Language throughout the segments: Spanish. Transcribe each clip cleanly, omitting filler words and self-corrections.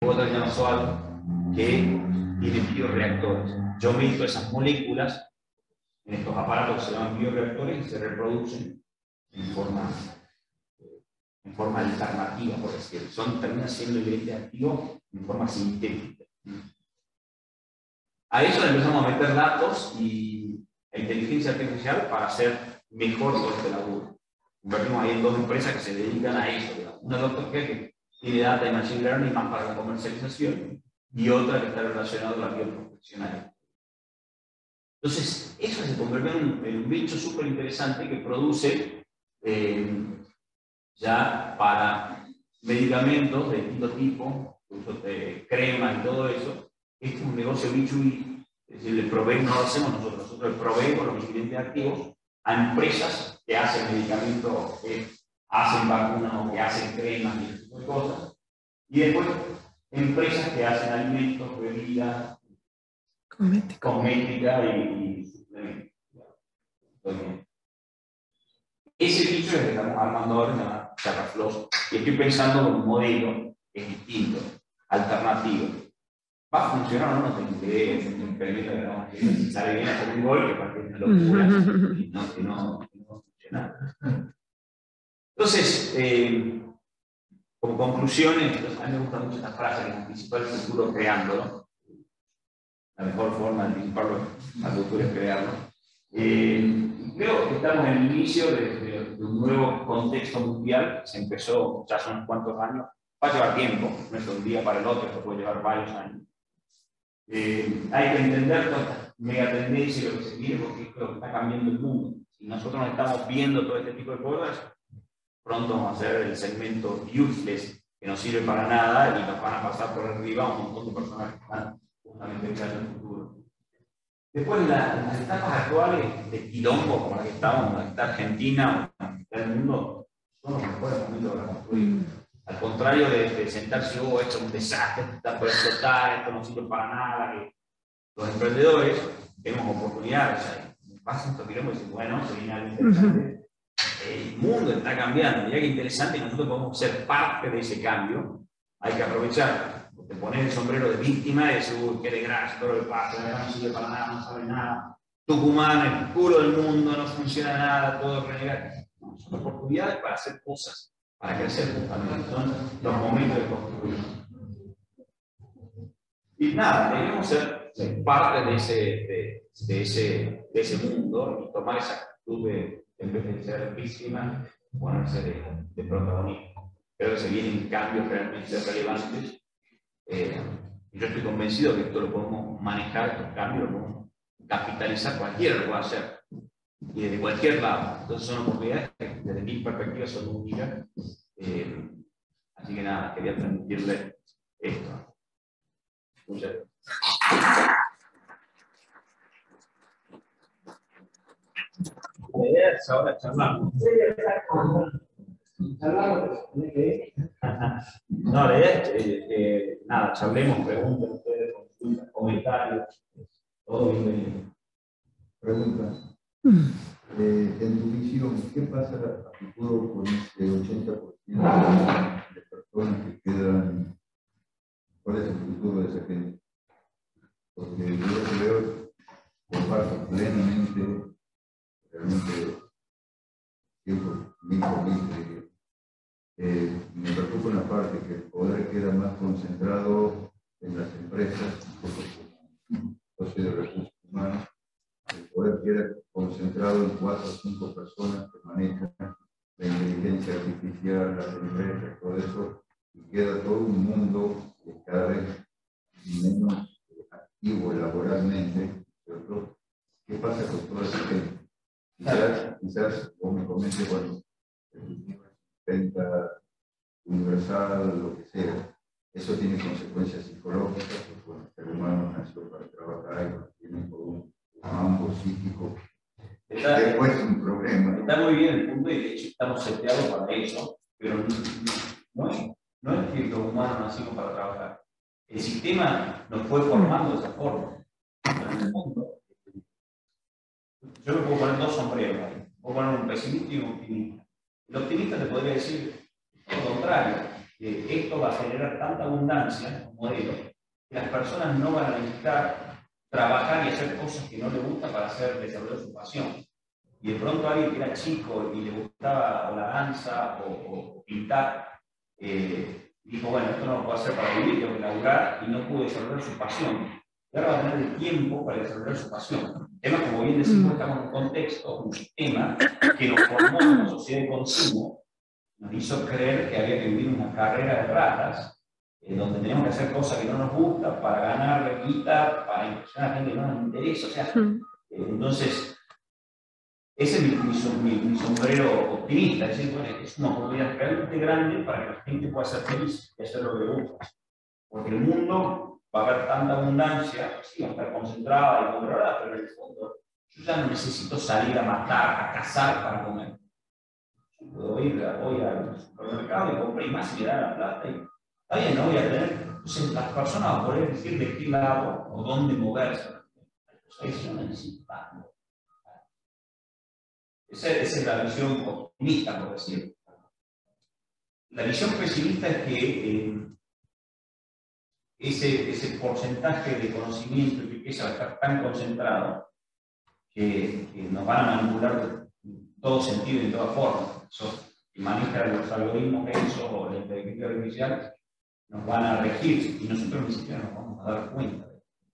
otra que se llama SOAL, que tiene bioreactores. Yo meto esas moléculas en estos aparatos que se llaman bioreactores y se reproducen en forma alternativa, por decirlo. Terminan siendo ingredientes activos en forma sintética. A eso le empezamos a meter datos y inteligencia artificial para hacer mejor todo este laburo. Convertimos ahí en dos empresas que se dedican a eso. Digamos. Una Dr. G que tiene data de Machine Learning más para la comercialización y otra que está relacionada a la bioprofesional. Entonces, eso se convirtió en un bicho súper interesante que produce ya para medicamentos de distinto tipo, cremas y todo eso. Este es un negocio B2B, es decir, le proveemos, no lo hacemos nosotros le proveemos los ingredientes activos a empresas que hacen medicamentos, que hacen vacunas o que hacen cremas y ese tipo de cosas. Y después, empresas que hacen alimentos, bebidas, cosmética y suplementos. Ese bicho es el que estamos armando ahora, se llama Terraflow, y estoy pensando en un modelo que es distinto, alternativo. ¿Va a funcionar o no? No tengo idea, es un experimento que si sale bien hacer un gol, que parece una locura, y no funciona. Entonces, como conclusiones, a mí me gusta mucho esta frase, que anticipa el futuro creándolo. La mejor forma de anticiparlo al futuro es crearlo. Creo que estamos en el inicio de un nuevo contexto mundial, se empezó ya hace unos cuantos años, va a llevar tiempo, no es de un día para el otro, esto puede llevar varios años. Hay que entender todas estas megatendencias y lo que se viene, porque es lo que está cambiando el mundo. Si nosotros no estamos viendo todo este tipo de cosas, pronto vamos a hacer el segmento useless, que no sirve para nada, y nos van a pasar por arriba un montón de personas que están justamente creando el futuro. Después, las etapas actuales de quilombo, como la que estamos, la que está Argentina, o la que está el mundo, son los mejores momentos para construir. Al contrario de sentarse, esto es un desastre, esto está por explotar, esto no sirve para nada, que los emprendedores tenemos oportunidades ahí. Pasa esto quilombo y dicen, bueno, se viene algo interesante. El mundo está cambiando, mira qué interesante, y nosotros podemos ser parte de ese cambio. Hay que aprovechar. Te pones el sombrero de víctima y dices, uy, qué desgracia, todo lo que pasa, no sirve para nada, no sabe nada. Tucumán, el culo del mundo, no funciona nada, todo renegado. No, son oportunidades para hacer cosas, para crecer justamente. Son los momentos de construir. Y nada, debemos ser parte de ese mundo y tomar esa actitud de, en vez de ser víctima, ponerse de protagonismo. Creo que se vienen cambios realmente relevantes. Yo estoy convencido que esto lo podemos manejar, estos cambios, lo podemos capitalizar, cualquiera lo puede hacer, y desde cualquier lado. Entonces son oportunidades que desde mi perspectiva son únicas. Así que nada, quería transmitirle esto. Muchas gracias. La idea es ahora charlar. No, la idea es nada, charlemos, pregunten ustedes, consultas, comentarios, todo bienvenido. Pregunta. En tu visión, ¿qué pasa a futuro con este 80% de personas que quedan? ¿Cuál es el futuro de esa gente? Porque yo lo que veo, comparto plenamente, realmente, 100%, me preocupa una parte que el poder queda más concentrado en las empresas, yo soy de recursos humanos, el poder queda concentrado en 4 o 5 personas que manejan la inteligencia artificial, las empresas, todo eso, y queda todo un mundo que cada vez menos activo laboralmente, ¿cierto? ¿Qué pasa con toda esa gente? Quizás vos me comentes, bueno, venta universal, lo que sea, eso tiene consecuencias psicológicas, porque bueno, el ser humano nació para trabajar y tiene todo un campo psíquico. Después es un problema. Está muy bien el punto y de hecho estamos seteados para eso, pero no es que los humanos nacimos para trabajar. El sistema nos fue formando de esa forma. En el mundo. Yo me puedo poner 2 sombreros ahí. Puedo poner un pesimista y un optimista. El optimista te podría decir lo contrario. esto va a generar tanta abundancia, un modelo, que las personas no van a necesitar trabajar y hacer cosas que no les gusta para hacer desarrollar su pasión. Y de pronto alguien que era chico y le gustaba o la danza o pintar, dijo, bueno, esto no lo puedo hacer para vivir, tengo que laburar, y no pudo desarrollar su pasión. Y ahora va a tener el tiempo para desarrollar su pasión. El tema, como bien decimos, estamos en un contexto, un sistema que nos formó en una sociedad de consumo, nos hizo creer que había que vivir una carrera de ratas, donde tenemos que hacer cosas que no nos gustan para ganar guita, para impresionar a gente que no nos interesa. O sea, entonces, ese es mi sombrero optimista, es decir, bueno, es una oportunidad realmente grande para que la gente pueda ser feliz y hacer lo que le gusta. Porque el mundo va a haber tanta abundancia, sí, va a estar concentrada y controlada, pero en el fondo yo ya no necesito salir a matar, a cazar para comer. Yo puedo ir hoy al supermercado y comprar más y me da la plata. Y está bien, no voy a tener. Entonces las personas van a poder decir de qué lado o dónde moverse. Eso no necesita. Esa es la visión optimista, por decirlo. La visión pesimista es que ese porcentaje de conocimiento y riqueza va a estar tan concentrado que nos van a manipular en todo sentido y de todas formas. Eso que manejan los algoritmos o la inteligencia artificial nos van a regir y nosotros ni siquiera nos vamos a dar cuenta.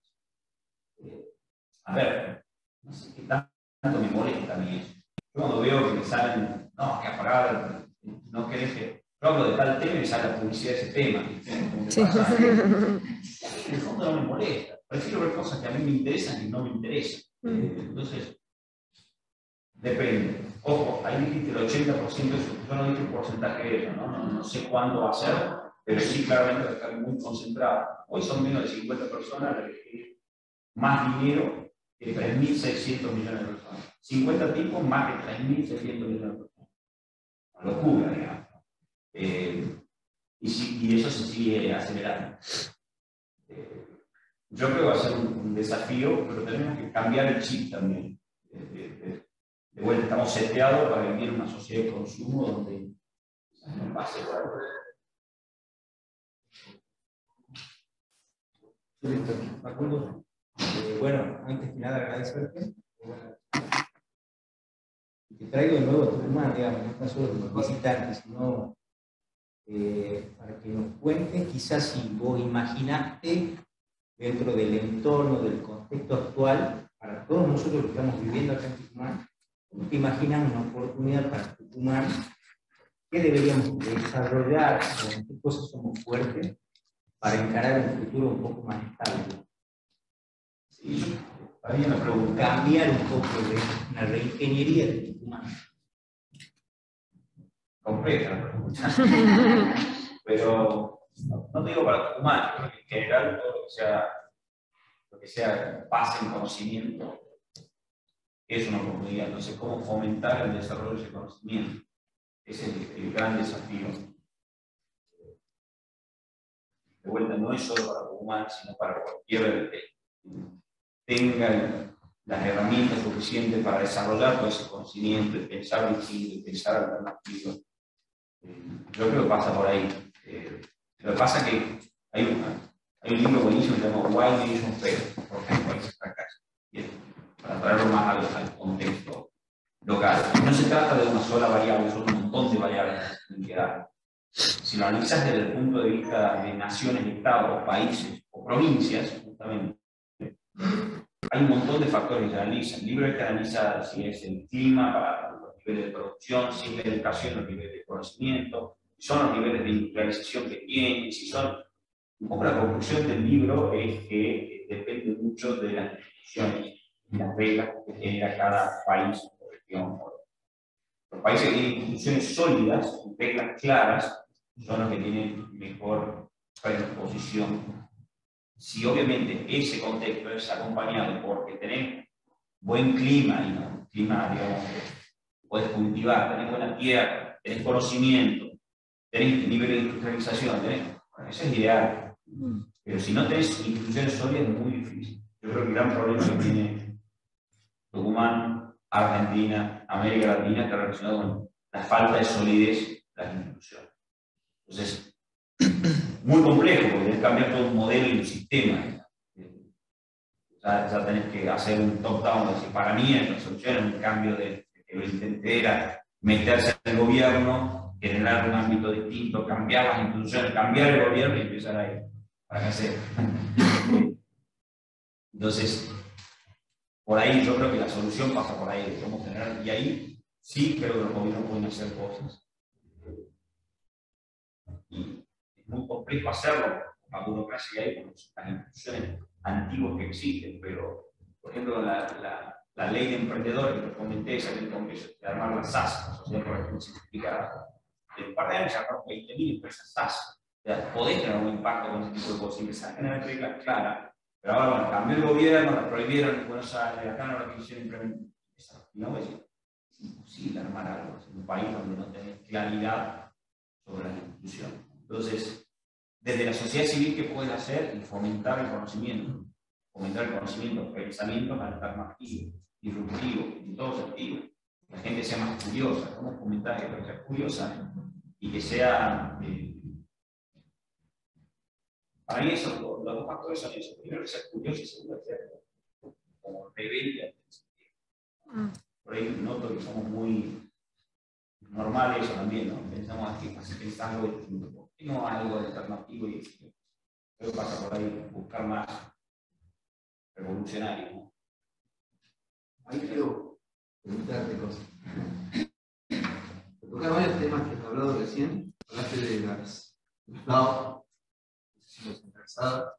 A ver, no sé qué tanto me molesta a mí eso. Yo cuando veo que me salen, no, que apagar, no querés que. Yo hablo de tal tema y me sale la publicidad de ese tema. Sí. Pasa, en el fondo no me molesta. Prefiero ver cosas que a mí me interesan y no me interesan. Entonces, depende. Ojo, ahí dijiste el 80% de eso. Yo no dije el porcentaje de eso, no sé cuándo va a ser, pero sí claramente va a estar muy concentrado. Hoy son menos de 50 personas las que tienen más dinero que 3.600 millones de personas. 50 tipos más que 3.600 millones de personas. Una locura, digamos. Y eso se sigue acelerando. Yo creo que va a ser un desafío, pero tenemos que cambiar el chip también. De vuelta, estamos seteados para vivir en una sociedad de consumo donde no pase por algo. Facundo, bueno, antes que nada agradecerte. Te traigo de nuevo a Tucumán, digamos, no solo los visitantes, sino para que nos cuentes, quizás si vos imaginaste dentro del entorno, del contexto actual, para todos nosotros que estamos viviendo acá en Tucumán, ¿cómo te imaginas una oportunidad para Tucumán? ¿Qué deberíamos desarrollar? ¿En qué cosas somos fuertes para encarar un futuro un poco más estable? Sí, había una pregunta. Cambiar un poco de una reingeniería de Tucumán. Completa la pregunta. Pero no digo para Tucumán, creo que en general todo lo que sea base en conocimiento es una oportunidad. Entonces, ¿cómo fomentar el desarrollo de ese conocimiento? Ese es el gran desafío. De vuelta, no es solo para Tucumán, sino para cualquiera que tenga las herramientas suficientes para desarrollar todo ese conocimiento, de pensar distinto, de pensar alternativo. Yo creo que pasa por ahí. Lo que pasa es que hay un libro buenísimo que se llama Why Nations Fail, por qué países fracasan, para traerlo más al contexto local. No se trata de una sola variable, son un montón de variables que dar. Si lo analizas desde el punto de vista de naciones, estados, países o provincias, justamente, hay un montón de factores que se analizan. El libro que analiza si es el clima, para los niveles de producción, si es la educación, los niveles de conocimiento, si son los niveles de industrialización que tienen, si son. Un poco la conclusión del libro es que depende mucho de las instituciones y las reglas que genera cada país o región. Los países que tienen instituciones sólidas, reglas claras, son los que tienen mejor predisposición. Si obviamente ese contexto es acompañado porque tenés buen clima, y no, clima, digamos, que puedes cultivar, tenés buena tierra, tenés conocimiento, tenés nivel de industrialización, bueno, eso es ideal. Pero si no tenés instituciones sólidas es muy difícil. Yo creo que el gran problema que tiene Tucumán, Argentina, América Latina está relacionado con la falta de solidez de las instituciones. Entonces, muy complejo, porque tenés que cambiar todo un modelo y un sistema. Ya tenés que hacer un top-down, decir, para mí la solución es un cambio de que lo intenté era meterse en el gobierno, generar un ámbito distinto, cambiar las instituciones, cambiar el gobierno y empezar a ir para qué hacer. Entonces, por ahí yo creo que la solución pasa por ahí, debemos generar, y ahí sí creo que los gobiernos pueden hacer cosas. Y es muy complejo hacerlo con la burocracia que hay, con las instituciones antiguas que existen, pero, por ejemplo, la ley de emprendedores que les comenté, esa ley de armar la SAS, la Sociedad por la Gestión Simplificada, en un par de años sacaron 20.000 empresas SAS. O sea, podés tener un impacto con ese tipo de cosas, y empezar a generar reglas claras. Pero ahora, bueno, cambió el gobierno, la prohibieron en Buenos Aires, acá no la quisieron implementar. No, es imposible armar algo en un país donde no tenés claridad sobre la institución. Entonces, desde la sociedad civil, ¿qué pueden hacer? Y fomentar el conocimiento. Fomentar el conocimiento, el pensamiento para estar más activo, disruptivo, en todo sentido. Que la gente sea más curiosa. ¿Cómo fomentar que sea curiosa? Y que sea... para mí eso, los dos factores son eso. Primero que sea curioso y segundo que sea como rebelde. Por ahí noto que somos muy normales eso también, ¿no? Pensamos así, pensar algo distinto. ¿Por qué no algo alternativo y distinto? Creo que pasa por ahí buscar más revolucionario, ¿no? Ahí quiero preguntarte cosas. Tocar varios temas que has hablado recién. Hablaste de las DAO, decisiones centralizadas.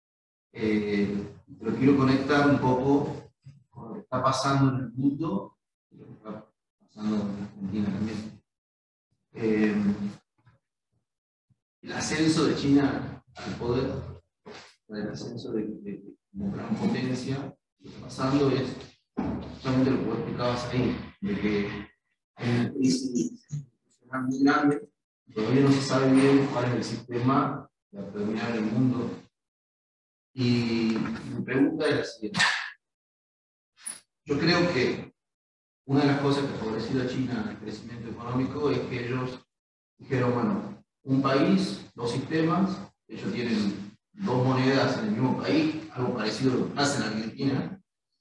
Pero quiero conectar un poco con lo que está pasando en el mundo y lo que está pasando en Argentina también. El ascenso de China al poder, el ascenso de como gran potencia, lo que está pasando es justamente lo que vos explicabas ahí, de que hay una crisis institucional muy grande, todavía no se sabe bien cuál es el sistema que va a predominar en el mundo. Y mi pregunta es la siguiente. Yo creo que una de las cosas que ha favorecido a China en el crecimiento económico es que ellos dijeron, bueno, un país, dos sistemas, ellos tienen dos monedas en el mismo país, algo parecido a lo que pasa en Argentina.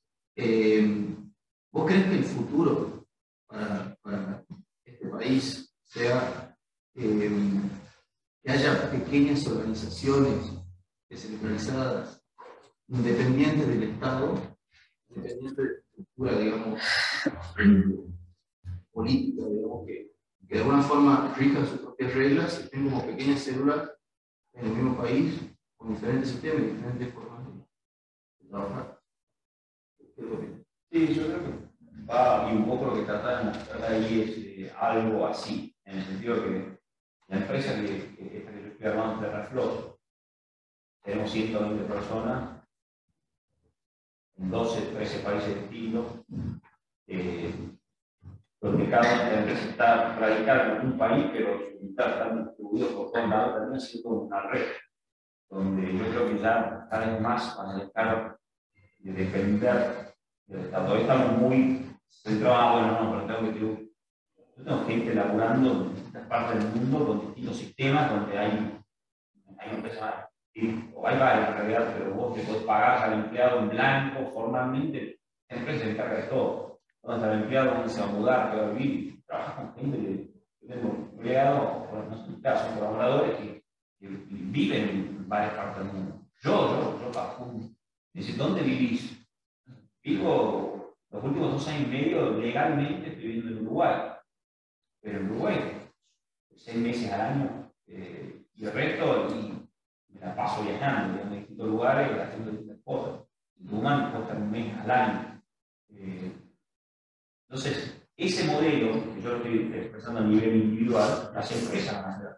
¿Vos crees que el futuro para este país sea que haya pequeñas organizaciones descentralizadas, independientes del Estado, independientes de la estructura, digamos, política, digamos, que de alguna forma rijan sus propias reglas y estén como pequeñas células en el mismo país, con diferentes sistemas y diferentes formas de trabajar? Sí, yo creo que va, y un poco lo que trata de mostrar ahí es algo así, en el sentido de que la empresa que yo estoy armando, Terraflot, tenemos 120 personas en 12, 13 países distintos, donde cada una de las empresas está radicada en un país, pero están distribuidos por todos lados, también siendo una red, donde yo creo que ya cada vez más van a dejar de depender del Estado. Todavía estamos muy centrados, bueno, pero yo tengo gente laburando en distintas partes del mundo con distintos sistemas, donde hay empresas. O hay varios en realidad, pero vos te podés pagar al empleado en blanco formalmente, la empresa se encarga de todo. Donde el empleado, dónde se va a mudar, qué va a vivir, trabaja con gente que tengo empleados, no sé, son colaboradores que viven en varias partes del mundo. Yo trabajo. Dice, ¿dónde vivís? Vivo los últimos 2 años y medio legalmente, estoy viviendo en Uruguay. Pero en Uruguay, 6 meses al año, y el resto, me la paso viajando, en distintos lugares, haciendo distintas cosas. En Tucumán cuesta 1 mes al año. Entonces, ese modelo, que yo lo estoy expresando a nivel individual, las empresas van a hacer.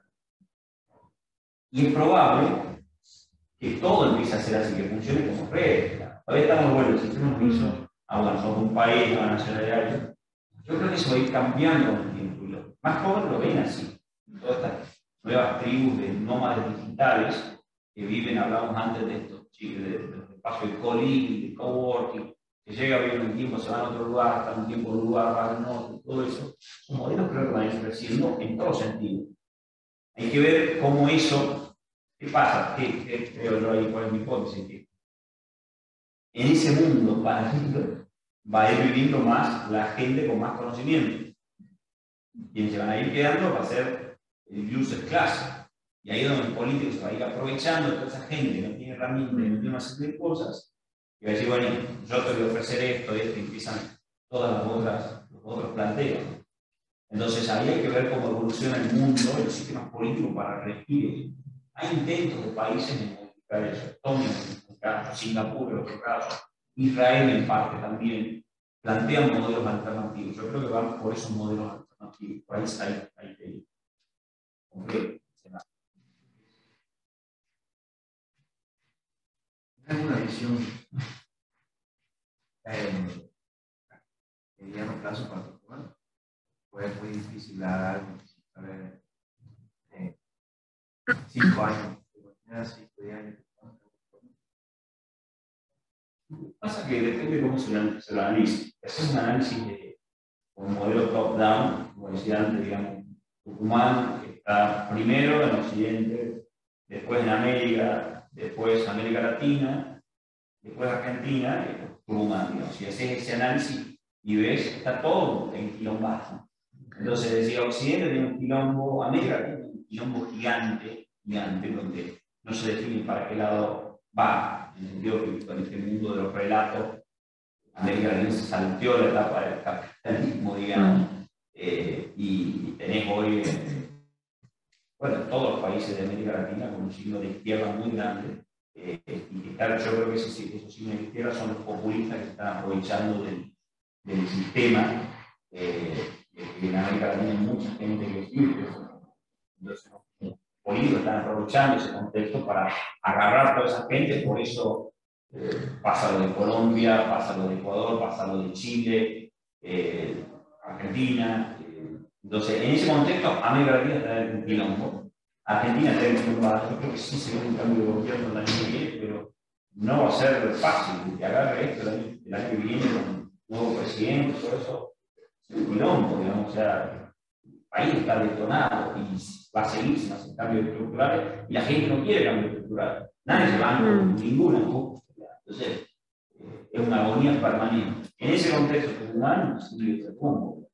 Y es probable que todo empiece a ser así, que funcione como red. Todavía estamos, bueno, el sistema nos hizo, bueno, somos un país, una nacionalidad. Yo creo que eso va a ir cambiando con el tiempo. Y los más jóvenes lo ven así. Todas estas nuevas tribus de nómades digitales que viven, hablábamos antes de estos chicos, del espacio de co-living, de coworking, que llega, viven un tiempo, se van a otro lugar, están un tiempo en un lugar, van al norte, todo eso. Son modelos creo que van a ir creciendo en todo sentido. Hay que ver cómo eso ¿Qué pasa? ¿Qué creo yo ahí? ¿Cuál es mi hipótesis? Que en ese mundo paralelo va a ir viviendo más la gente con más conocimiento. Quienes se van a ir quedando va a ser el user class. Y ahí es donde el político se va a ir aprovechando de toda esa gente que no tiene herramientas, no tiene una serie de cosas, y va a decir, bueno, yo te voy a ofrecer esto, y empiezan todas los otros planteos. Entonces ahí hay que ver cómo evoluciona el mundo y los sistemas políticos para regir. Hay intentos de países en modificar eso. Estonia, en el caso, Singapur, en otro caso, Israel en parte también, plantean modelos alternativos. Yo creo que van por esos modelos alternativos. Por ahí hay que ir. ¿Okay? ¿Hay alguna visión de mediano plazo particular? Pues es muy difícil dar algo, a ver, 5 años, 5 o 10 años. Pasa que depende de cómo se lo analice. Hacemos un análisis de un modelo top-down, como decía antes, digamos, Tucumán está primero en Occidente, después en América, después América Latina, después Argentina, y después Tucumán, digamos. Si haces ese análisis y ves, está todo en quilombazo. Entonces, decía, Occidente tiene un quilombo, América tiene un quilombo gigante, donde no se define para qué lado va, en el sentido que con este mundo de los relatos, América Latina se salteó la etapa del capitalismo, digamos, y tenés hoy, bueno, todos los países de América Latina con un signo de izquierda muy grande, y que claro, yo creo que esos signos de izquierda son los populistas que se están aprovechando del sistema. En América Latina hay mucha gente que sirve, entonces los políticos están aprovechando ese contexto para agarrar a toda esa gente, por eso pasa lo de Colombia, pasa lo de Ecuador, pasa lo de Chile, Argentina. Entonces, en ese contexto, América Latina está en un quilombo. Argentina está en un quilombo. Yo creo que sí se ve un cambio de gobierno el año que viene, pero no va a ser fácil que agarre esto el año que viene con un nuevo presidente, todo eso. Es un quilombo, digamos, o sea, el país está detonado y va a seguir sin hacer cambios estructurales y la gente no quiere cambios estructurales. Nadie se va con ninguna. Entonces, es una agonía permanente. En ese contexto humano, sigue el rumbo.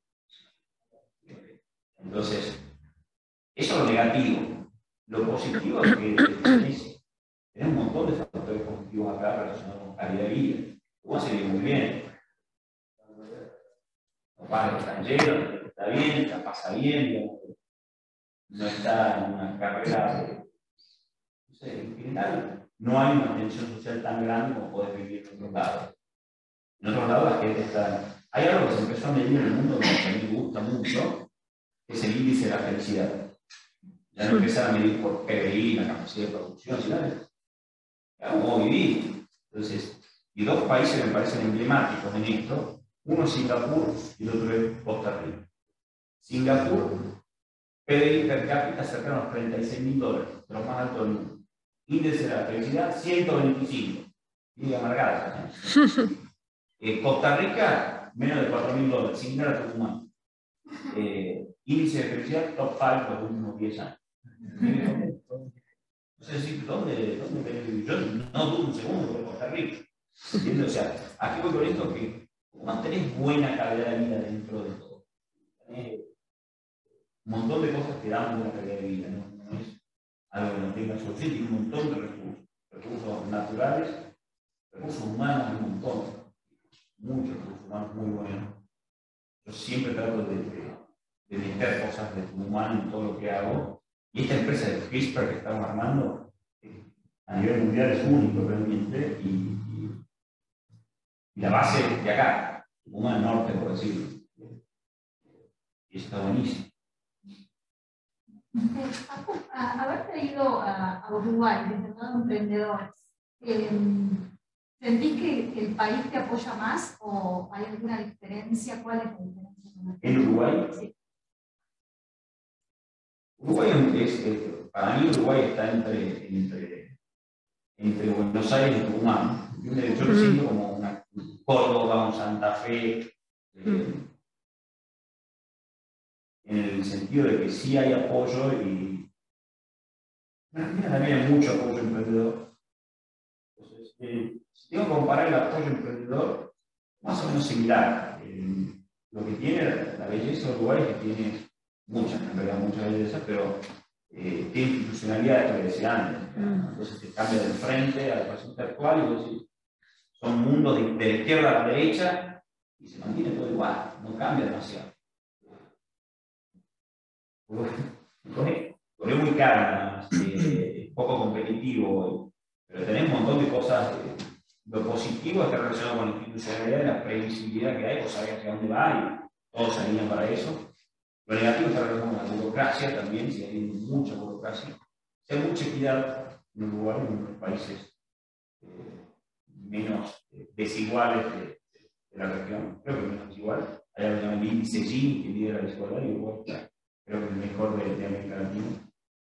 Entonces, eso es lo negativo. Lo positivo es que tenés un montón de factores positivos acá relacionados con calidad de vida. Cuba se vive muy bien. Los padres están llenos, está bien, la pasa bien, digamos, no está en una carrera de, no sé, en general, no hay una tensión social tan grande como puede vivir en otros lados. En otros lados la gente está... Hay algo que se empezó a medir en el mundo que a mí me gusta mucho, que es el índice de la felicidad. Ya no empezaron a medir por PBI, la capacidad de producción, sino cómo vivir. Entonces, y dos países me parecen emblemáticos en esto. Uno es Singapur y el otro es Costa Rica. Singapur, PBI per cápita cercano a los $36.000, de los más altos del mundo. Índice de la felicidad, 125. Y amargada. Costa Rica, menos de $4.000, similar a Tucumán. Índice de felicidad, top 5 los últimos 10 años. No sé decir, ¿dónde yo no dudo un segundo de Costa Rica? ¿Entiendes? O sea, aquí voy con esto que mantenés buena calidad de vida dentro de todo. Tenés un montón de cosas que dan buena calidad de vida, no es algo que no tenga solución, tiene un montón de recursos naturales, recursos humanos, un montón, muchos recursos humanos muy buenos. Yo siempre trato de meter cosas de humano en todo lo que hago, y esta empresa de CRISPR que estamos armando a nivel mundial es único realmente, y la base de acá, Tucumán Norte, por decirlo, y está buenísimo. Haberte ido a Uruguay presentando emprendedores, ¿sentís que el país te apoya más o hay alguna diferencia? ¿Cuál es la diferencia? ¿En Uruguay? Sí. Uruguay para mí Uruguay está entre Buenos Aires y Tucumán. Yo lo siento como una Córdoba, un Santa Fe, en el sentido de que sí hay apoyo En Argentina también hay mucho apoyo emprendedor. Entonces, si tengo que comparar el apoyo emprendedor, más o menos similar. Lo que tiene la belleza de Uruguay es que tiene muchas, en realidad muchas bellezas, pero tiene institucionalidad, esto que decía antes. Entonces te cambia del frente a la presente actual y vos decís, son mundos de la izquierda a la derecha y se mantiene todo igual, no cambia demasiado. Porque es muy caro, nada más, poco competitivo, pero tenés un montón de cosas. Lo positivo está relacionado con la institucionalidad y la previsibilidad que hay, vos sabés hacia dónde va y todos se alinean para eso. Lo negativo está relacionado con la burocracia también, si hay mucha burocracia. Si hay mucha equidad en Uruguay y en otros países menos desiguales de la región, creo que menos desigual. Hay algo que se llama el índice Gini que mide la desigualdad y Uruguay está, creo que el mejor de América Latina.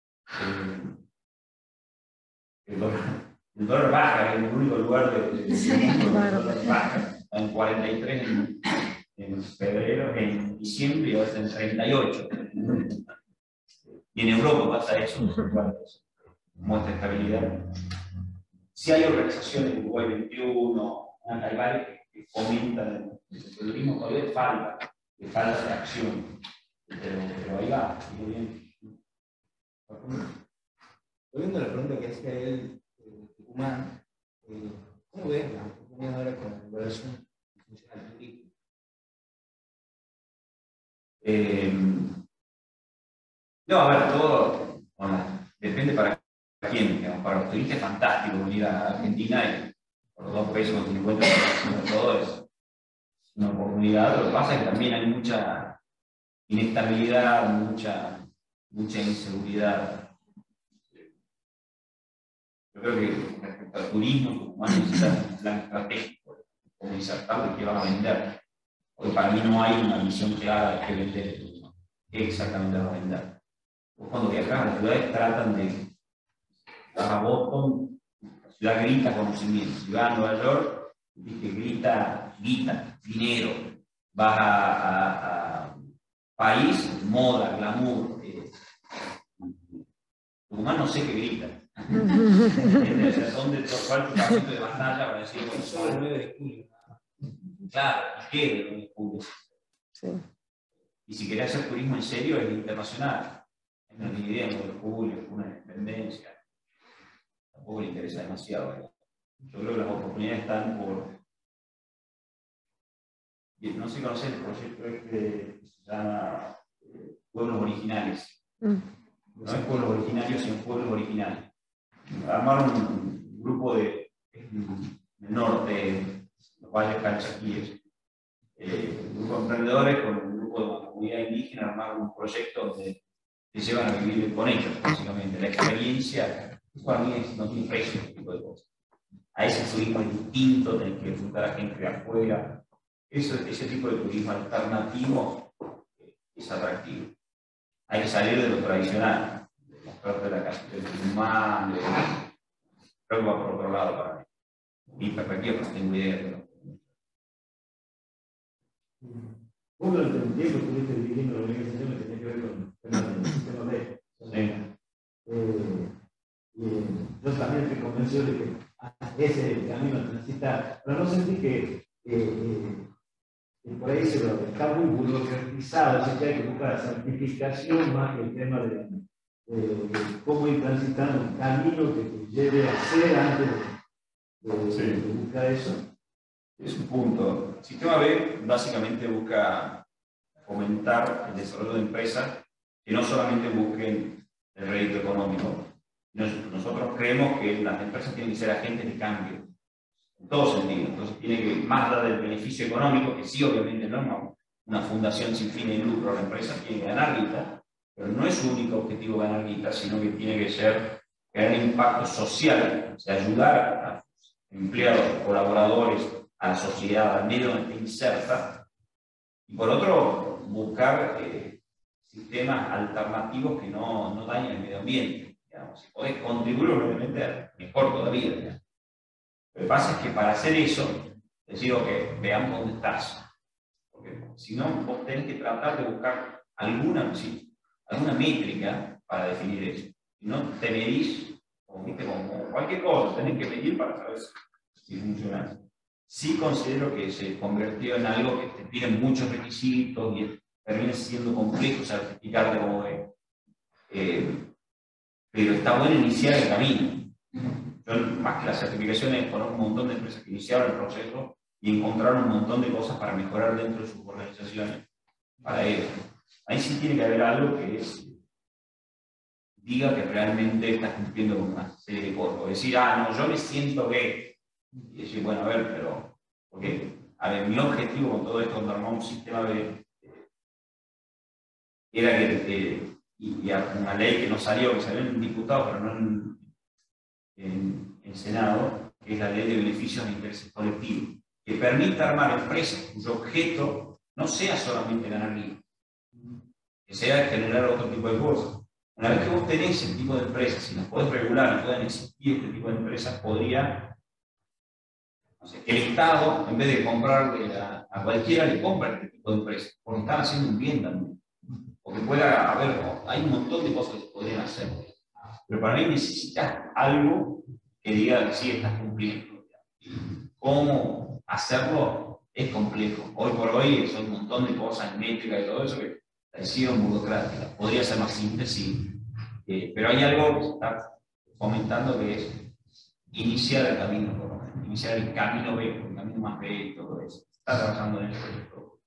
El dólar baja, es el único lugar del mundo el dólar baja. Está en 43 en febrero, en diciembre y ahora está en 38. Y en Europa pasa eso, muestra estabilidad. Si hay organizaciones de Uruguay 21, hay varias que fomentan el turismo, todavía falta de acción. Pero ahí va, muy bien. Volviendo a la pregunta que hacía él, Tucumán, ¿cómo ves la oportunidad ahora con la evaluación funcional turística? No, a ver, todo depende para quién. Digamos, para los turistas es fantástico venir a Argentina y por los 2 pesos que encuentran todo es una oportunidad. Lo que pasa es que también hay mucha inestabilidad, mucha inseguridad. Yo creo que respecto al turismo, Tucumán necesita un plan estratégico, como insertable que va a vender. Porque para mí no hay una visión clara de qué vender el turismo. ¿Qué exactamente va a vender? Pues cuando viajas a las ciudades tratan de dar a Boston, la ciudad grita conocimiento. Si vas a Nueva York, que grita dinero. Vas a país, moda, glamour. Tucumán no sé qué grita. ¿Cuál es tu de batalla para decir bueno, solo el 9 de julio? Claro, ¿y qué del 9 de julio? Sí. Y si querés hacer turismo en serio, es internacional. No tiene idea, el 9 de julio, una independencia. Tampoco le interesa demasiado. Yo creo que las oportunidades están por. No sé si conocen el proyecto que se llama Pueblos Originales. No es pueblos originarios, sino pueblos originales. Armaron un grupo del norte, los valles calchaquíes, un grupo de emprendedores con un grupo de la comunidad indígena armaron un proyecto donde se llevan a vivir con ellos, básicamente. La experiencia, para mí no tiene precio, este tipo de cosas. A ese turismo distinto, tenés que disfrutar a gente de afuera. Ese tipo de turismo alternativo es atractivo. Hay que salir de lo tradicional, de mostrarte la casa del Tucumán, creo que va por otro lado para mí. Mi perspectiva, no tengo idea de lo. Vos durante un tiempo estuviste dirigiendo la organización que tenía que ver con el sistema B. Sí. Yo también estoy convencido de que ese camino transita, pero no sentí que por ahí está muy burocratizado, así que hay que buscar certificación más que el tema de cómo ir transitando un camino que te lleve a hacer antes de buscar eso. Es un punto. El sistema B básicamente busca fomentar el desarrollo de empresas que no solamente busquen el rédito económico. Nosotros creemos que las empresas tienen que ser agentes de cambio, en todo sentido. Entonces tiene que, más allá del beneficio económico, que sí obviamente no es una fundación sin fines de lucro, la empresa tiene que ganar guita, pero no es su único objetivo ganar guita, sino que tiene que ser crear impacto social, o sea, ayudar a empleados, colaboradores, a la sociedad, al medio donde te inserta, y por otro, buscar sistemas alternativos que no dañen el medio ambiente. Digamos. Si podés contribuir, obviamente, mejor todavía. Digamos. Lo que pasa es que para hacer eso, les digo que veamos dónde estás. Porque si no, vos tenés que tratar de buscar alguna métrica para definir eso. no te medís, como cualquier cosa, tenés que medir para saber si funciona. Sí considero que se convirtió en algo que te pide muchos requisitos y termina siendo complejo certificarte como ve. Pero está bueno iniciar el camino. Yo, más que las certificaciones, conozco un montón de empresas que iniciaron el proceso y encontraron un montón de cosas para mejorar dentro de sus organizaciones para ellos. Ahí sí tiene que haber algo que diga que realmente estás cumpliendo con una serie de cosas. O decir, no, yo me siento que... Y decir, bueno, a ver, pero... Porque, a ver, mi objetivo con todo esto, cuando armamos un sistema B, era que... y una ley que no salió, que salió en diputado, pero no en Senado, que es la ley de beneficios de intereses colectivos, que permite armar empresas cuyo objeto no sea solamente ganar dinero, que sea generar otro tipo de cosas. Una vez que vos tenés ese tipo de empresas, si las podés regular y pueden existir este tipo de empresas, podría, no sé, que el Estado, en vez de comprarle a cualquiera, le compra este tipo de empresas, porque están haciendo un bien también. Porque pueda haber, hay un montón de cosas que se podrían hacer. Pero para mí necesitas algo que diga que sí estás cumpliendo. ¿Cómo hacerlo? Es complejo. Hoy por hoy son un montón de cosas, métricas y todo eso que parecieron burocráticas. Podría ser más simple, sí. Pero hay algo que se está comentando que es iniciar el camino, por lo menos. Iniciar el camino B, el camino más B y todo eso. Está trabajando en eso.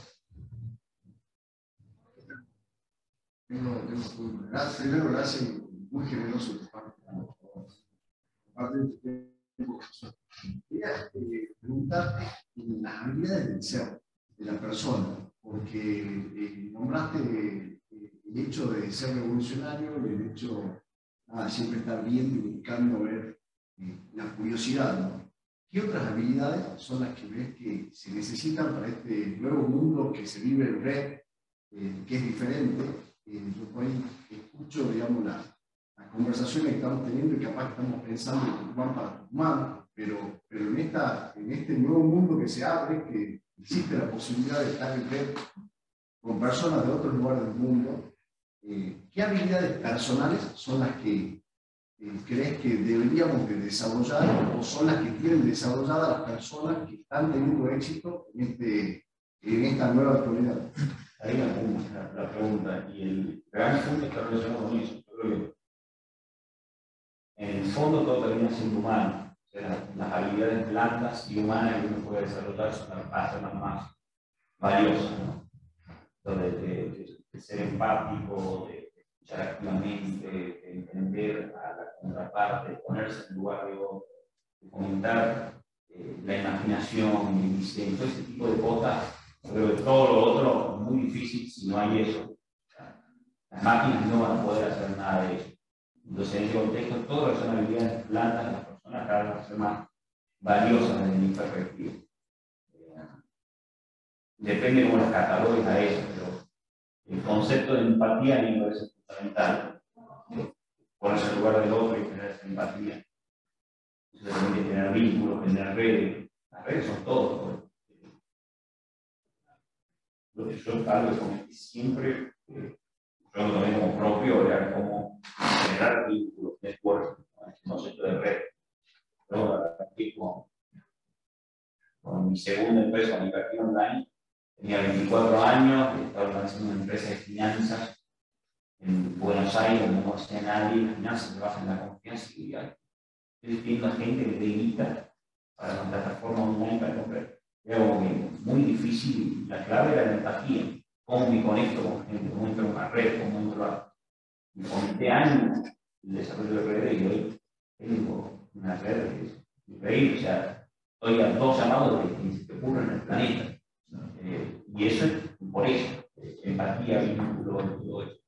Primero, gracias, muy generoso de tu parte. Parte de tu tiempo. Quería preguntarte las habilidades del ser, de la persona, porque nombraste el hecho de ser revolucionario y el hecho de siempre estar viendo y buscando ver la curiosidad, ¿no? ¿Qué otras habilidades son las que ves que se necesitan para este nuevo mundo que se vive en red, que es diferente? Yo por ahí escucho, digamos, las conversaciones que estamos teniendo y capaz que estamos pensando en Tucumán para Tucumán, pero en este nuevo mundo que se abre, que existe la posibilidad de estar en red con personas de otros lugares del mundo, ¿qué habilidades personales son las que crees que deberíamos de desarrollar o son las que tienen desarrolladas las personas que están teniendo éxito en esta nueva actualidad? Ahí la pregunta, y el gran punto está relacionado con eso. Yo creo que en el fondo todo termina siendo humano. O sea, las habilidades blandas y humanas que uno puede desarrollar son las más valiosas, ¿no? Entonces, de ser empático, de escuchar activamente, de entender a la contraparte, de ponerse en el lugar de otro, de fomentar la imaginación, el diseño, todo ese tipo de cosas. Pero todo lo otro es muy difícil si no hay eso. O sea, las máquinas no van a poder hacer nada de eso. Entonces, en ese contexto, todas las habilidades blandas de las personas cada vez van a ser más valiosas desde mi perspectiva. Depende de cómo las catalogues a eso, pero el concepto de empatía a mí me parece fundamental. Ponerse en lugar del otro y tener esa empatía. Eso también hay que tener vínculos, tener redes. Las redes son todo. Lo que yo algo que comenté siempre, yo lo tomé como propio, era como generar vínculos, network, el concepto de red. Yo aquí con mi segunda empresa, con Invertir Online, tenía 24 años, estaba organizando una empresa de finanzas en Buenos Aires, donde no hacía nadie, las finanzas se basan en la confianza y estoy viendo a gente que te invita para una plataforma online para comprar. Era como que muy difícil, la clave era la empatía, cómo me conecto con gente, cómo entro en una red, cómo entro a... Me conecté años el desarrollo de redes y hoy tengo una red que es increíble, o sea, estoy a 2 llamados de que se te ocurre en el planeta. Y eso es por eso, empatía, vínculo, todo eso.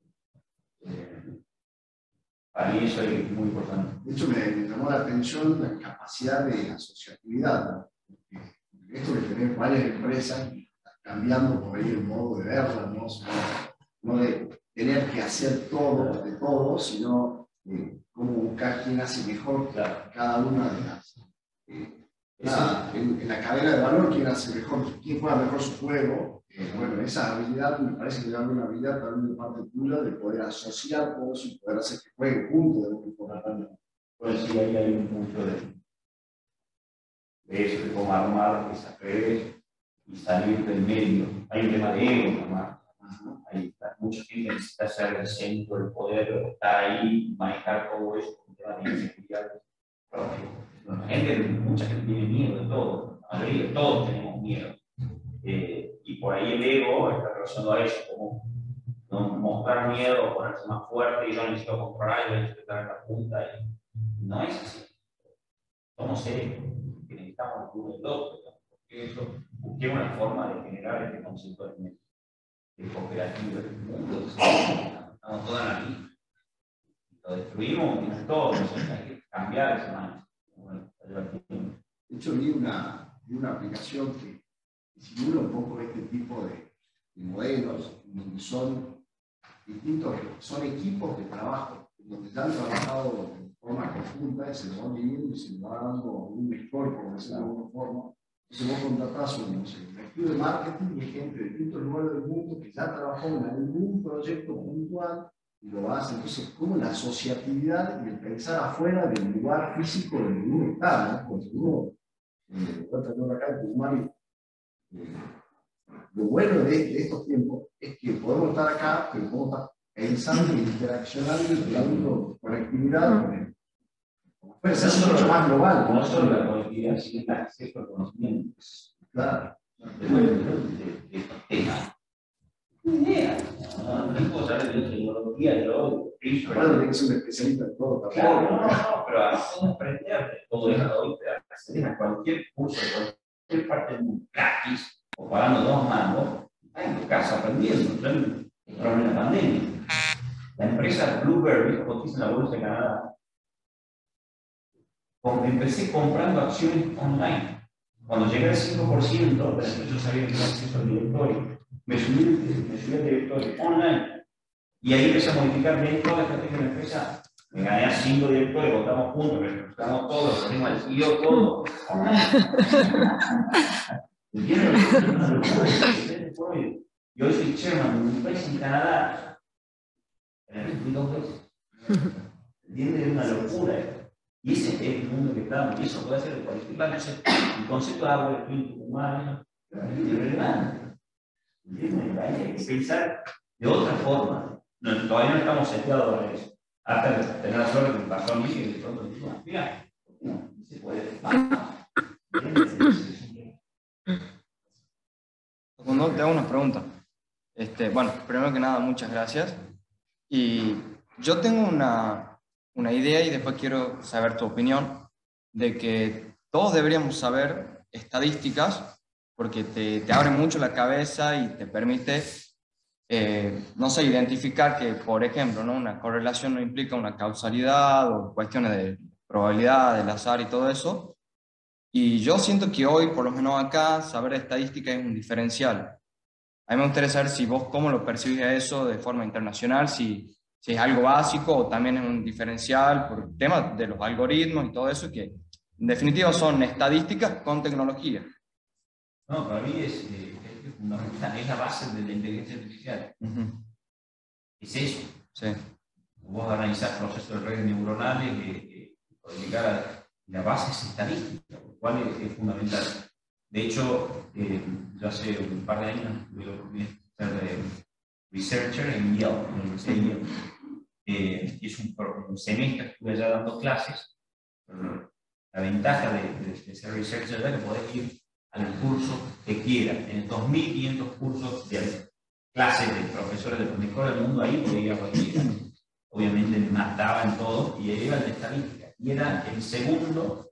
Para mí eso es muy importante. De hecho, me llamó la atención la capacidad de asociatividad, ¿no? Esto que tenemos varias empresas cambiando por ahí el modo de verlas, no de tener que hacer todo de todo, sino cómo buscar quién hace mejor cada una de las. En la cadena de valor, quién hace mejor, quién juega mejor su juego, bueno, esa habilidad me parece que es una habilidad también de parte tuya de poder asociar todo eso y poder hacer que jueguen juntos de una forma también. Pues sí, ahí hay un punto de eso, de cómo armar esas redes y salir del medio. Hay un tema de ego, nomás. Hay mucha gente que necesita ser el centro del poder, estar ahí, manejar todo eso con temas de inseguridad propia. Mucha gente tiene miedo de todo, la mayoría, todos tenemos miedo. Y por ahí el ego está relacionado a eso, como no mostrar miedo, ponerse más fuerte, y yo necesito controlar, yo necesito estar en la punta. No es así. Somos seres que necesitamos uno del otro. Porque eso, busqué una forma de generar este concepto de cooperativo del mundo. Estamos todos en la misma. Lo destruimos y todo. Entonces hay que cambiar ese manejo. Bueno, de hecho, vi una aplicación que simula un poco este tipo de modelos, donde son distintos, son equipos de trabajo, donde ya han trabajado de forma conjunta y se lo van dividiendo y se le va dando un score, por decirlo de alguna forma. Entonces vos contratás un equipo de marketing y hay gente de distintos lugares del mundo que ya trabajó en algún proyecto puntual y lo hace. Entonces, como la asociatividad y el pensar afuera del lugar físico donde uno está, ¿no? Porque uno, acá en Tucumán, lo bueno de estos tiempos es que podemos estar acá, pero podemos estar pensando e interaccionando y creando conectividad con él. Pero eso es mucho más global. No solo la conectividad, sino el acceso al conocimiento. Claro. De estos temas. Ni idea. No puedo saber de tecnología, yo. Claro, tiene que ser un especialista en todo también. Claro, no, pero podemos aprender de todo esto hoy, acceder a cualquier curso de cualquier parte del mundo, gratis, o pagando 2 mangos, está en tu casa aprendiendo. Yo en la pandemia. La empresa Blueberry cotiza en la bolsa de Canadá. Empecé comprando acciones online. Cuando llegué al 5%, yo sabía que tenía acceso al directorio. Me subí al directorio online. Y ahí empecé a modificar bien toda la estrategia de la empresa. Me gané a 5 directores, votamos juntos, registramos todos, ponemos al CEO, todo. Y hoy soy chairman de un país en Canadá. En 2 veces. ¿Entiendes? Es una locura esto. Y ese es el mundo que estamos, y eso puede ser de cualquier lado. El concepto de agua, el espíritu humano, es irrelevante. ¿Entiendes? Hay que pensar de otra forma. No, todavía no estamos seteados para eso. Hasta tener la suerte que me pasó a mí, y de pronto digo, mira, no se puede. Segundo, te hago una pregunta. Bueno, primero que nada, muchas gracias. Y yo tengo una idea y después quiero saber tu opinión de que todos deberíamos saber estadísticas porque te abre mucho la cabeza y te permite, no sé, identificar que, por ejemplo, ¿no? Una correlación no implica una causalidad o cuestiones de probabilidad, del azar y todo eso. Y yo siento que hoy, por lo menos acá, saber estadística es un diferencial. A mí me gustaría saber si vos cómo lo percibís eso de forma internacional, si es algo básico o también es un diferencial por el tema de los algoritmos y todo eso, que en definitiva son estadísticas con tecnología. No, para mí es fundamental, es la base de la inteligencia artificial. Es eso. Sí. Vos analizás procesos de redes neuronales, la base es estadística, lo cual es fundamental. De hecho, yo hace un par de años tuve la oportunidad de ser researcher en Yale, en la Universidad de Yale. Es un semestre, estuve ya dando clases. La ventaja de ser researcher es que podés ir al curso que quieras. En 2.500 cursos de clases de profesores de los mejores del mundo, ahí podía ir a cualquiera. Obviamente me mataba en todo y era el de estadística. Y era el segundo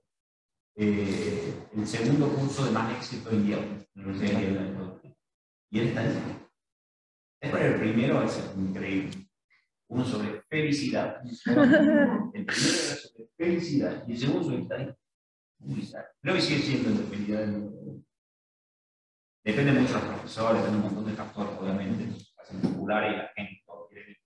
curso de más éxito en Yale, en la Universidad de Yale. Y era estadística. Después el primero es increíble. Uno sobre felicidad. El primero era sobre felicidad y el segundo sobre estadística. Creo que sigue siendo de felicidad. Depende mucho de los profesores, depende un montón de factores, obviamente. Hacen populares y la gente todo quiere.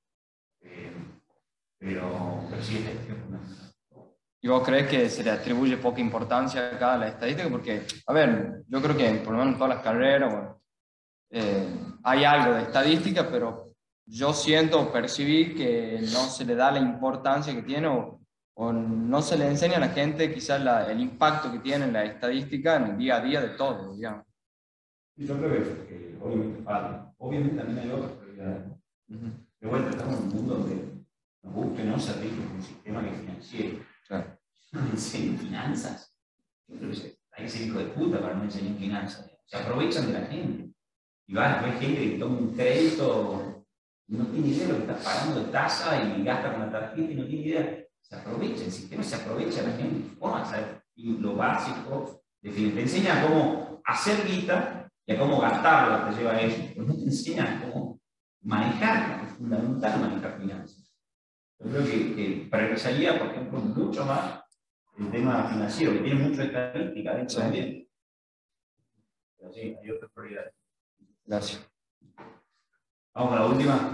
Pero sí es fundamental. ¿Y vos crees que se le atribuye poca importancia acá a la estadística? Porque, a ver, yo creo que por lo menos en todas las carreras, bueno, hay algo de estadística, pero yo siento o percibí que no se le da la importancia que tiene o no se le enseña a la gente quizás el impacto que tiene la estadística en el día a día de todo, digamos. Yo creo que obviamente falta. Obviamente también hay otras prioridades. De vuelta, estamos en un mundo donde nos gusta no se rige por un sistema que es financiero. Claro. No enseñan finanzas. Yo creo que hay que ser hijo de puta para no enseñar finanzas. Se aprovechan de la gente. Y hay gente que toma un crédito, no tiene idea de lo que está pagando de tasa y gasta con la tarjeta y no tiene idea. Se aprovecha, el sistema se aprovecha de la gente. ¿Cómo hacer? Y lo básico, te enseña cómo hacer guita y a cómo gastarla, te lleva a eso. Pero no te enseña cómo manejarla, es fundamental manejar finanzas. Yo creo que priorizaría, por ejemplo, mucho más el tema financiero, que tiene mucho estadística dentro también. Pero sí, hay otras prioridades. Gracias. Vamos a la última.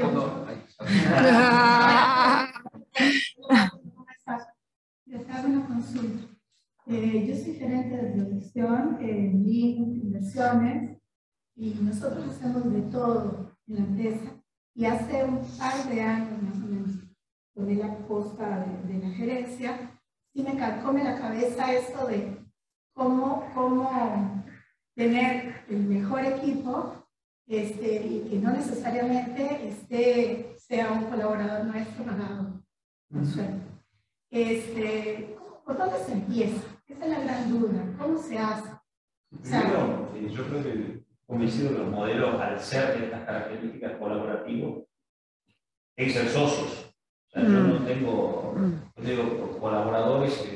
Les hago una consulta. Yo soy gerente de producción en Link Inversiones y nosotros hacemos de todo en la empresa. Y hace un par de años más o menos, tomé la posta de la gerencia, y me carcome la cabeza esto de cómo tener el mejor equipo y que no necesariamente sea un colaborador nuestro pagado con sueldo. ¿Por dónde se empieza? Esa es la gran duda. ¿Cómo se hace? Primero, yo creo que convencido que los modelos, al ser de estas características colaborativos, hay que ser socios. O sea, yo no tengo colaboradores.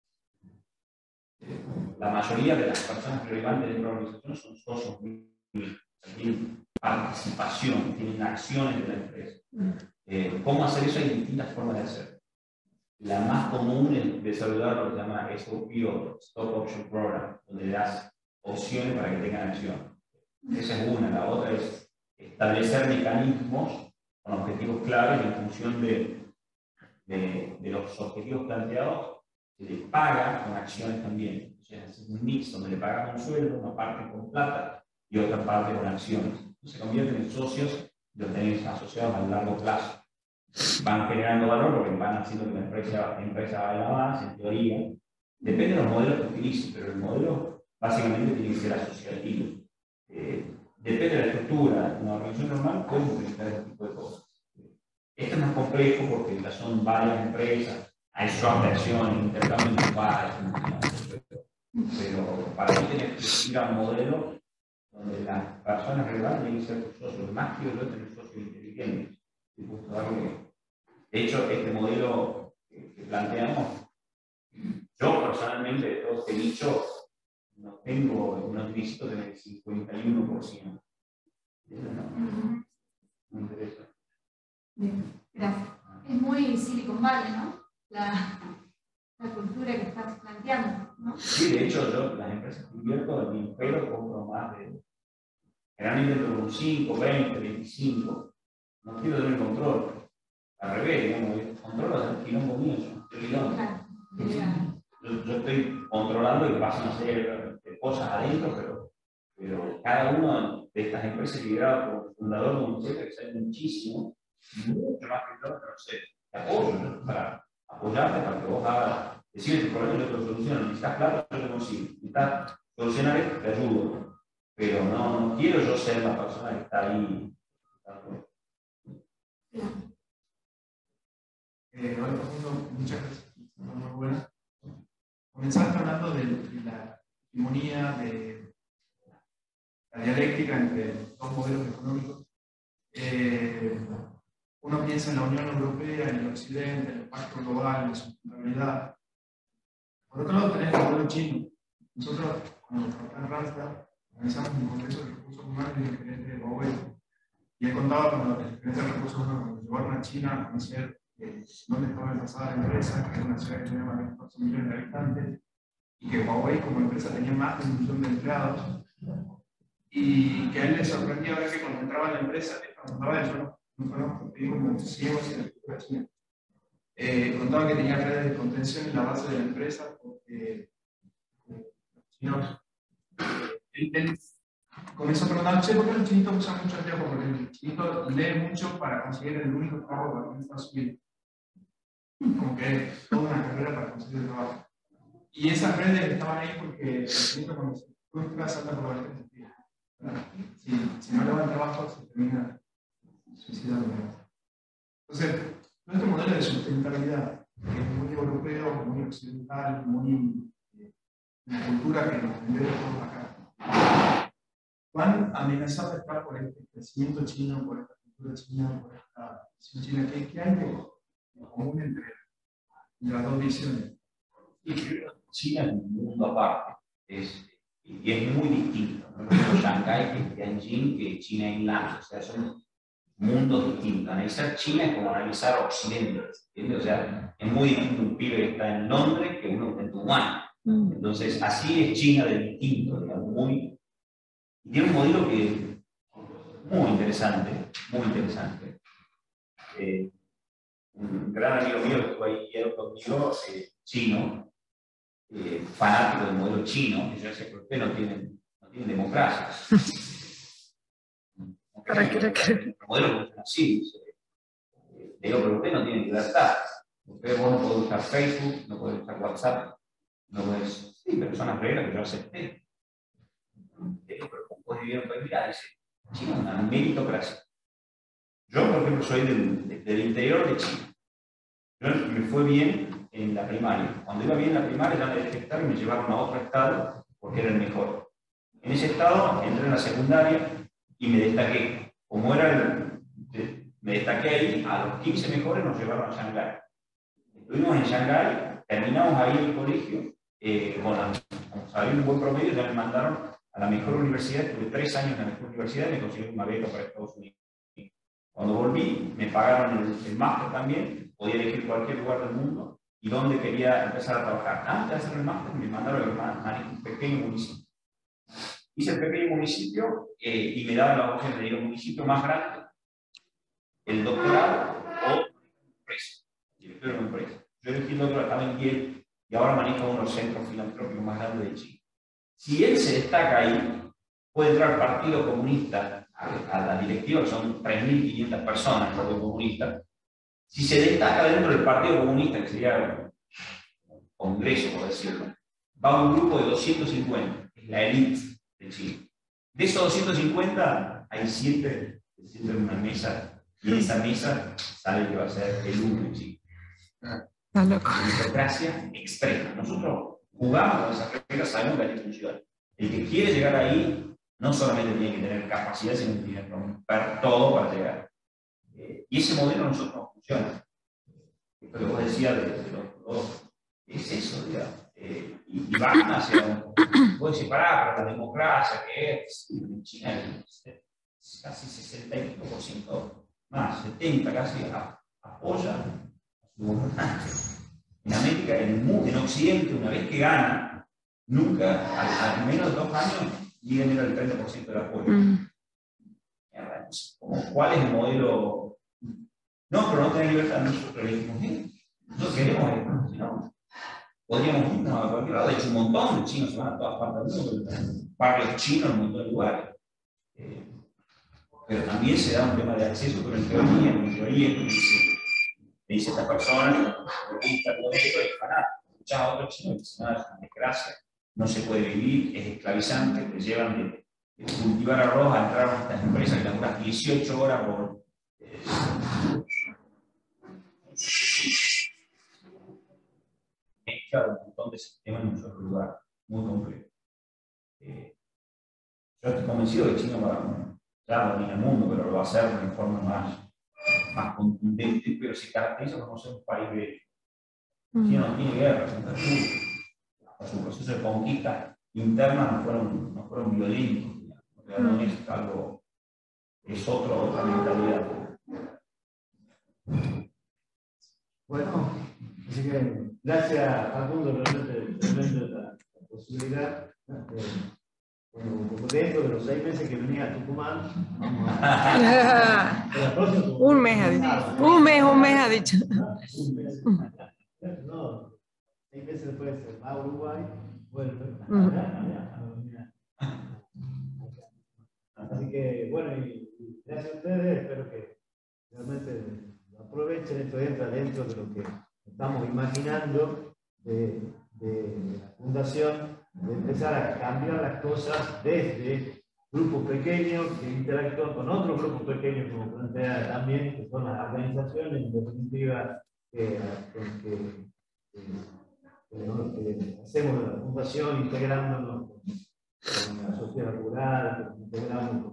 La mayoría de las personas relevantes de la organización son socios míos. Tienen participación, tienen acciones de la empresa. ¿Cómo hacer eso? Hay distintas formas de hacer. La más común es desarrollar lo que se llama SOP o Stock Option Program, donde le das opciones para que tengan acción. Esa es una. La otra es establecer mecanismos con objetivos claros y en función de los objetivos planteados, se les paga con acciones también. O sea, es un mix donde le pagan un sueldo, una parte con plata y otra parte con acciones. Se convierten en socios y los tenéis asociados a largo plazo. Van generando valor porque van haciendo que la empresa valga más, en teoría. Depende de los modelos que utilicen, pero el modelo básicamente tiene que ser asociativo. Depende de la estructura. Una organización normal puede implementar este tipo de cosas. Esto es más complejo porque ya son varias empresas, hay swap de acciones, intercambio de pares, pero para mí tienes que ir a un modelo donde las personas relevantes tienen que ser tus socios. Más que yo tener socios inteligentes. De hecho, este modelo que planteamos, yo personalmente, de todo este nicho, no necesito tener el 51%. Me interesa. Bien, gracias. Es muy Silicon Valley, ¿no? La cultura que estás planteando, ¿no? Sí, de hecho, las empresas que invierto, mi impero compro más de, generalmente entre un 5, 20, 25. No quiero tener control. Al revés, digamos, controlo el quilombo mío, yo estoy controlando y pasan a hacer cosas adentro, pero cada una de estas empresas lideradas por el fundador de un jefe que sabe mucho más que yo, pero sé, te apoyo, ¿no? Para apoyarte, para que vos hagas, decirle tu problema y yo te lo soluciono. Necesitas plata, yo te consigo. Necesitas solucionar esto, te ayudo. Pero no quiero yo ser la persona que está ahí. Muchas gracias. Muy buenas. Comenzaste hablando de la hegemonía, de la dialéctica entre dos modelos económicos. Uno piensa en la Unión Europea, en el Occidente, en el Pacto Global, en la sustentabilidad. Por otro lado, tenés el modelo chino. Nosotros, como en Randstad, organizamos un congreso de recursos humanos y el gerente de Huawei. Y he contado cuando el gerente de recursos humanos cuando llevaron a China a conocer dónde estaba enlazada la empresa, que era una ciudad que tenía más de 14 millones de habitantes, y que Huawei como empresa tenía más de 1 millón de empleados, y que a él le sorprendía ver que cuando entraba en la empresa, contaba yo no conozco, digo como ciegos en la cultura china, contaba que tenía redes de contención en la base de la empresa, porque los chinos, él con eso preguntan, ¿por qué los chinitos usan mucho el tiempo? Porque el chinito lee mucho para conseguir el único trabajo que está subiendo. Como que toda una carrera para conseguir el trabajo. Y esas redes estaban ahí porque el chinito cuando se frustra salta por la gente. Si no le va el trabajo, se termina suicidando. Entonces, nuestro modelo de sustentabilidad, que es muy europeo, muy occidental, muy una cultura que nos vende todos acá, ¿cuán amenazado está por este crecimiento chino, por esta cultura china, por esta visión china? ¿Qué hay de común entre las dos visiones? Y China es un mundo aparte, y es muy distinto. No es como Shanghái, que es Tianjin, que China es Inland, o sea, son mundos distintos. Analizar China es como analizar Occidente, ¿entiendes? O sea, es muy distinto un pibe que está en Londres que uno que está en Tucumán. Entonces, así es China de distinto, digamos, y tiene un modelo que es muy interesante, muy interesante. Un gran amigo mío que estuvo ahí conmigo, chino, fanático del modelo chino, que yo decía, ¿por qué no tienen democracia? El modelo funciona así. Le digo, pero usted no tiene libertad. Usted vos no podés usar Facebook, no podés usar WhatsApp, no podés. Sí, pero son las reglas que yo acepté. Pero ¿cómo podés vivir en un país? Mirá, dice, China es una meritocracia. Yo, por ejemplo, soy del interior de China. Yo me fue bien en la primaria. Cuando iba bien en la primaria, ya me detectaron y me llevaron a otro estado porque era el mejor. En ese estado entré en la secundaria y me destaqué. Como era me destaqué ahí, a los 15 mejores nos llevaron a Shanghái. Estuvimos en Shanghái, terminamos ahí el colegio, con salir un buen promedio, ya me mandaron a la mejor universidad, estuve 3 años en la mejor universidad y me conseguí una beca para Estados Unidos. Cuando volví, me pagaron el máster también, podía elegir cualquier lugar del mundo y donde quería empezar a trabajar. Antes de hacer el máster, me mandaron a un pequeño municipio. Hice el pequeño municipio y me daban la opción de ir a un municipio más grande, el doctorado o una empresa, director de una empresa. Yo elegí el doctorado, estaba en Yale y ahora maneja uno de los centros filantrópicos más grandes de Chile. Si él se destaca ahí, puede entrar al Partido Comunista, a la directiva, que son 3.500 personas, el Partido Comunista. Si se destaca dentro del Partido Comunista, que sería un congreso, por decirlo, va un grupo de 250, es la élite de Chile. De esos 250, hay 7 que se sientan en una mesa, y de esa mesa sale que va a ser el uno de Chile. La democracia extrema. Nosotros jugamos con esas reglas, sabemos que hay que funcionar. El que quiere llegar ahí, no solamente tiene que tener capacidad, sino que tiene que romper todo para llegar. Y ese modelo a nosotros no funciona. Esto que vos decías de los dos, es eso, digamos. Y van hacia vos decís, para la democracia, que es en China es casi 65% más, 70% casi apoya a su gobernante. En América, en Occidente, una vez que gana, nunca, al menos de 2 años, llega a menos del 30% del apoyo. ¿Cuál es el modelo? No, pero no tener libertad. Nosotros le dijimos, nosotros queremos esto, si no, podríamos irnos a cualquier lado. De hecho, un montón de chinos se van a todas partes del mundo, barrios chinos en un montón de lugares. Pero también se da un tema de acceso, pero en teoría, me dice esta persona, periodista, todo esto, es fanático. Escuchás a otros chinos y dicen, no, es una desgracia, no se puede vivir, es esclavizante, te llevan de cultivar arroz a entrar a estas empresas que laburas 18 horas por. Claro, un montón de sistemas en un solo lugar, muy complejo. Yo estoy convencido de que China va a dominar el mundo, pero lo va a hacer de una forma más contundente, pero se caracteriza por no ser un país de. China no tiene guerra, su proceso de conquista interna no fueron violentos. No es algo, es otra mentalidad. Bueno, así que gracias Facundo, realmente la posibilidad. Bueno, como dentro de los 6 meses que venía a Tucumán, vamos a un mes ha dicho. Un mes ha dicho. Un mes. No, 6 meses después se va a Uruguay, vuelve. Así que, bueno, y gracias a ustedes, espero que realmente lo aprovechen. Esto entra dentro de lo que estamos imaginando de la fundación, de empezar a cambiar las cosas desde grupos pequeños que interactúan con otros grupos pequeños, como plantea también, que son las organizaciones, en definitiva, que hacemos la fundación integrándonos con la sociedad rural, que nos integramos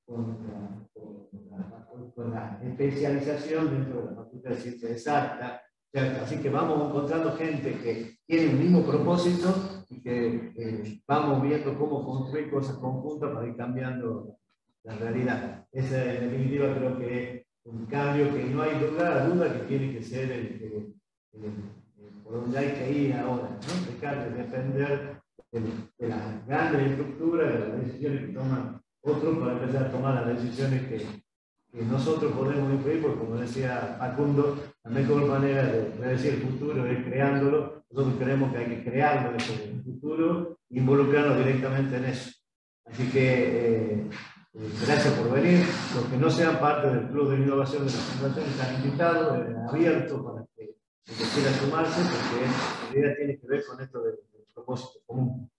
con la especialización dentro de la Facultad de Ciencias Exactas. Así que vamos encontrando gente que tiene un mismo propósito y que vamos viendo cómo construir cosas conjuntas para ir cambiando la realidad. Esa, en definitiva, creo que es un cambio que no hay duda que tiene que ser por donde hay que ir ahora, ¿no? Dejar de depender de las grandes estructuras, de las decisiones que toman otros, para empezar a tomar las decisiones que nosotros podemos influir, porque como decía Facundo, la mejor manera de predecir el futuro es creándolo. Nosotros creemos que hay que crearlo, ese futuro, e involucrarnos directamente en eso. Así que gracias por venir. Los que no sean parte del Club de Innovación de la Fundación están invitados, abiertos para que quiera sumarse, porque la idea tiene que ver con esto del propósito común.